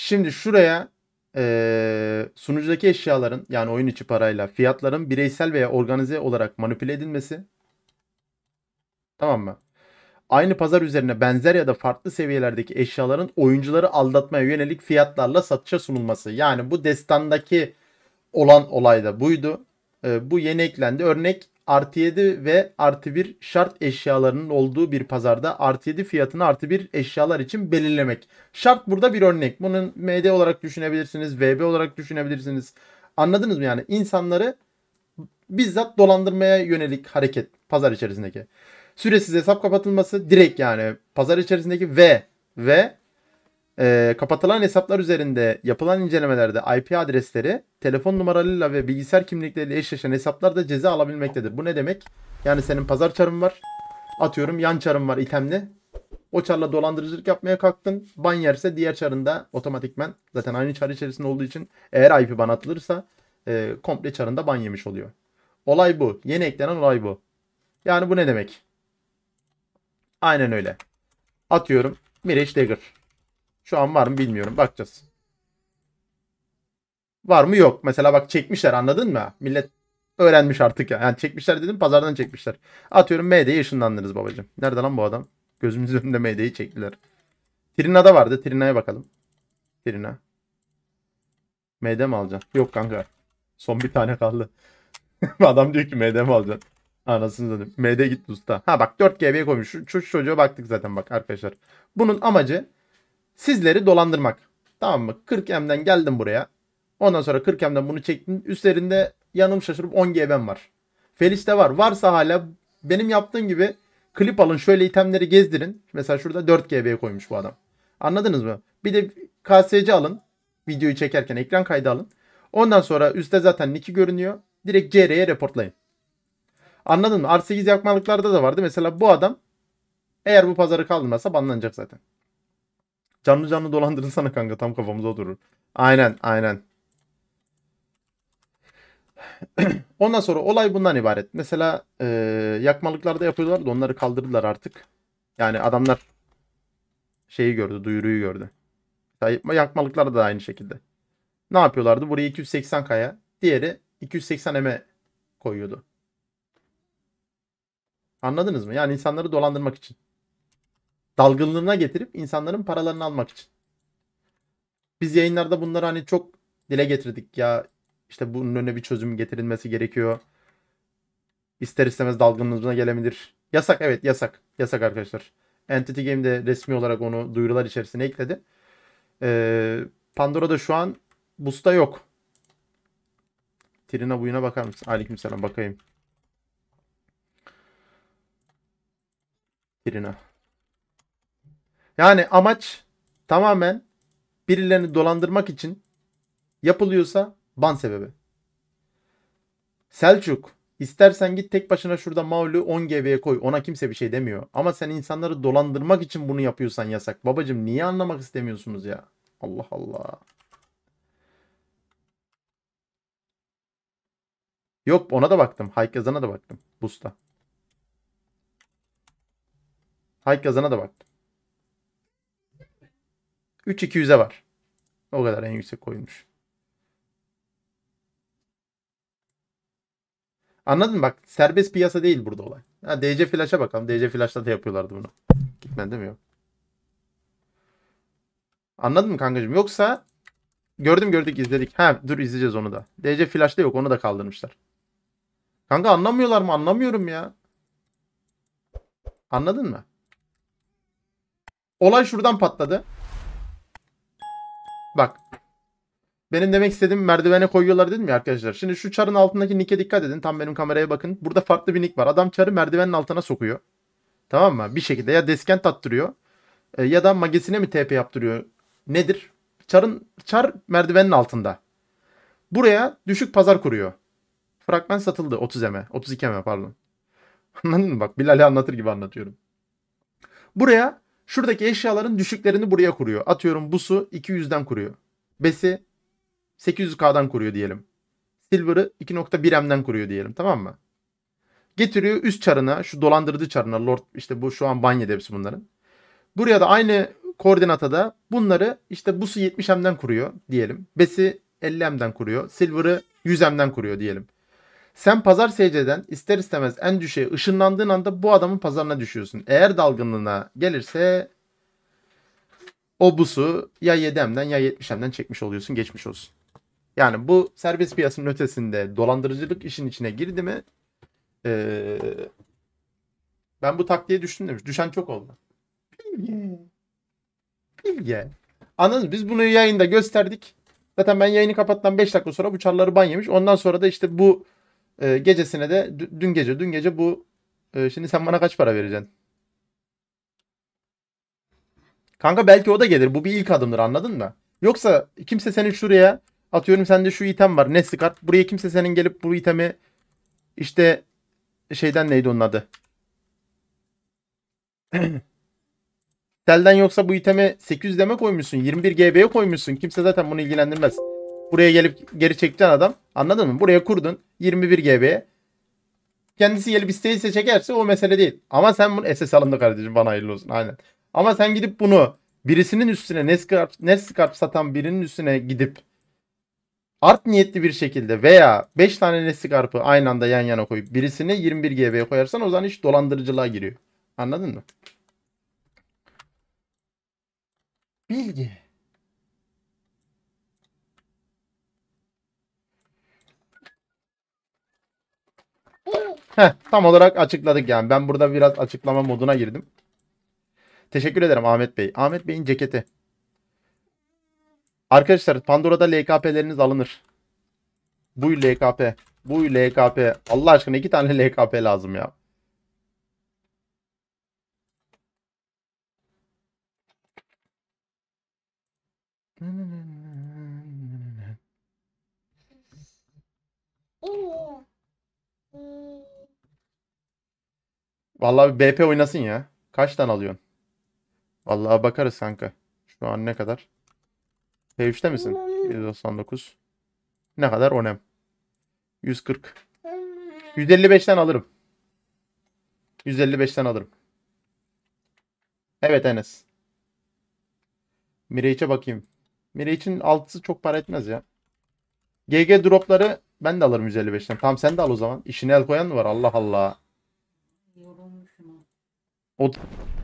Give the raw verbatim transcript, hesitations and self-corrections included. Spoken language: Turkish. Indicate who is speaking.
Speaker 1: Şimdi şuraya eee, sunucudaki eşyaların yani oyun içi parayla fiyatların bireysel veya organize olarak manipüle edilmesi. Tamam mı? Aynı pazar üzerine benzer ya da farklı seviyelerdeki eşyaların oyuncuları aldatmaya yönelik fiyatlarla satışa sunulması. Yani bu destandaki olan olay da buydu. Ee, bu yeni eklendi. Örnek artı yedi ve artı bir şart eşyalarının olduğu bir pazarda artı yedi fiyatını artı bir eşyalar için belirlemek. Şart burada bir örnek. Bunun M D olarak düşünebilirsiniz. V B olarak düşünebilirsiniz. Anladınız mı yani? İnsanları bizzat dolandırmaya yönelik hareket pazar içerisindeki. Süresiz hesap kapatılması direkt yani pazar içerisindeki ve ve e, kapatılan hesaplar üzerinde yapılan incelemelerde I P adresleri telefon numaralarıyla ve bilgisayar kimlikleriyle eşleşen hesaplar da ceza alabilmektedir. Bu ne demek? Yani senin pazar çarın var. Atıyorum yan çarın var itemli. O çarla dolandırıcılık yapmaya kalktın. Ban yerse diğer çarında otomatikmen zaten aynı çar içerisinde olduğu için eğer I P ban atılırsa e, komple çarında ban yemiş oluyor. Olay bu. Yeni eklenen olay bu. Yani bu ne demek? Aynen öyle. Atıyorum Mirage Dagger. Şu an var mı bilmiyorum. Bakacağız. Var mı yok. Mesela bak çekmişler anladın mı? Millet öğrenmiş artık ya. Yani çekmişler dedim pazardan çekmişler. Atıyorum M D'ye ışınlandınız babacım. Nerede lan bu adam? Gözümüzün önünde M D'yi çektiler. Trina'da vardı. Trina'ya bakalım. Trina. M D mi alacaksın? Yok kanka. Son bir tane kaldı. Adam diyor ki M D mi alacaksın? Anasını dedim. M D gitti usta. Ha bak dört G B'ye koymuş. Şu, şu çocuğa baktık zaten bak arkadaşlar. Bunun amacı sizleri dolandırmak. Tamam mı? kırk M'den geldim buraya. Ondan sonra kırk M'den bunu çektim. Üstlerinde yanım şaşırıp on G B'm var. Felix'te var. Varsa hala benim yaptığım gibi klip alın şöyle itemleri gezdirin. Mesela şurada dört G B'ye koymuş bu adam. Anladınız mı? Bir de K S C alın. Videoyu çekerken ekran kaydı alın. Ondan sonra üstte zaten nick'i görünüyor. Direkt C R'ye reportlayın. Anladın mı? Artı sekiz yakmalıklarda da vardı. Mesela bu adam eğer bu pazarı kaldırmazsa banlanacak zaten. Canlı canlı dolandırılsana kanka tam kafamıza oturur. Aynen aynen. Ondan sonra olay bundan ibaret. Mesela e, yakmalıklarda yapıyorlar da onları kaldırdılar artık. Yani adamlar şeyi gördü, duyuruyu gördü. Yakmalıklarda da aynı şekilde. Ne yapıyorlardı? Buraya iki yüz seksen K'ya, diğeri iki yüz seksen M'e koyuyordu. Anladınız mı? Yani insanları dolandırmak için. Dalgınlığına getirip insanların paralarını almak için. Biz yayınlarda bunları hani çok dile getirdik ya. İşte bunun önüne bir çözüm getirilmesi gerekiyor. İster istemez dalgınlığına gelebilir. Yasak evet yasak. Yasak arkadaşlar. Entity Game de resmi olarak onu duyurular içerisine ekledi. Ee, Pandora'da şu an Boost'ta yok. Trina buyuna bakar mısın? Aleykümselam bakayım. Trina. Yani amaç tamamen birilerini dolandırmak için yapılıyorsa ban sebebi. Selçuk istersen git tek başına şurada Maul'ü on G B'ye koy. Ona kimse bir şey demiyor. Ama sen insanları dolandırmak için bunu yapıyorsan yasak. Babacım niye anlamak istemiyorsunuz ya? Allah Allah. Yok ona da baktım. Hike yazana da baktım. Boost'ta. Hike yazana da baktım. üç iki yüze var. O kadar en yüksek koyulmuş. Anladın mı? Bak serbest piyasa değil burada olay. Ha, D C Flash'a bakalım. D C Flash'ta da yapıyorlardı bunu. Gitmedi değil mi? Yok. Anladın mı kankacığım? Yoksa gördüm gördük izledik. Ha dur izleyeceğiz onu da. D C Flash'ta yok onu da kaldırmışlar. Kanka anlamıyorlar mı? Anlamıyorum ya. Anladın mı? Olay şuradan patladı. Bak. Benim demek istediğim merdivene koyuyorlar dedim ya arkadaşlar. Şimdi şu çarın altındaki nick'e dikkat edin. Tam benim kameraya bakın. Burada farklı bir nick var. Adam çarı merdivenin altına sokuyor. Tamam mı? Bir şekilde ya deskent attırıyor. E, ya da magesine mi T P yaptırıyor? Nedir? Çarın çar merdivenin altında. Buraya düşük pazar kuruyor. Fragman satıldı otuz M'e. otuz iki M'e pardon. Anladın mı? Bak Bilal'i anlatır gibi anlatıyorum. Buraya şuradaki eşyaların düşüklerini buraya kuruyor. Atıyorum busu iki yüzden kuruyor. Besi sekiz yüz K'dan kuruyor diyelim. Silver'ı iki nokta bir M'den kuruyor diyelim tamam mı? Getiriyor üst çarına şu dolandırıcı çarına Lord işte bu şu an banyede hepsi bunların. Buraya da aynı koordinata da bunları işte busu yetmiş M'den kuruyor diyelim. Besi elli M'den kuruyor. Silver'ı yüz M'den kuruyor diyelim. Sen pazar S C'den ister istemez en düşüğe ışınlandığın anda bu adamın pazarına düşüyorsun. Eğer dalgınlığına gelirse o busu ya yedi M'den ya yetmiş M'den çekmiş oluyorsun, geçmiş olsun. Yani bu serbest piyasanın ötesinde dolandırıcılık işin içine girdi mi ee, ben bu taktiğe düştüm demiş. Düşen çok oldu. Bilge. Bilge. Anladın mı? Biz bunu yayında gösterdik. Zaten ben yayını kapattan beş dakika sonra bu çarları ban yemiş. Ondan sonra da işte bu e, gecesine de dün gece dün gece bu e, şimdi sen bana kaç para vereceksin? Kanka belki o da gelir. Bu bir ilk adımdır, anladın mı? Yoksa kimse senin şuraya atıyorum sende şu item var. Nesli kart. Buraya kimse senin gelip bu itemi işte şeyden neydi onun adı? Telden yoksa bu iteme sekiz yüz deme koymuşsun. yirmi bir G B'ye koymuşsun. Kimse zaten bunu ilgilendirmez. Buraya gelip geri çekeceksin adam. Anladın mı? Buraya kurdun yirmi bir G B'ye. Kendisi gelip isteyirse çekerse o mesele değil. Ama sen bunu S S alındı kardeşim, bana hayırlı olsun. Aynen. Ama sen gidip bunu birisinin üstüne Nescart, Nescart satan birinin üstüne gidip art niyetli bir şekilde veya beş tane Nescarp'ı aynı anda yan yana koyup birisini yirmi bir G B'ye koyarsan o zaman iş dolandırıcılığa giriyor. Anladın mı? Bilgi. Heh, tam olarak açıkladık yani. Ben burada biraz açıklama moduna girdim. Teşekkür ederim Ahmet Bey. Ahmet Bey'in ceketi. Arkadaşlar Pandora'da L K P'leriniz alınır. Bu L K P. Bu L K P. Allah aşkına iki tane L K P lazım ya. Vallahi bir B P oynasın ya. Kaç tane alıyorsun? Vallahi bakarız kanka. Şu an ne kadar? P üçte misin? yüz doksan dokuz. Ne kadar? Onem. yüz kırk. yüz elli beşten alırım. yüz elli beşten alırım. Evet Enes. Mirage'e bakayım. Mirage'in altısı çok para etmez ya. G G dropları ben de alırım yüz elli beşten. Tamam sen de al o zaman. İşine el koyan mı var? Allah Allah. O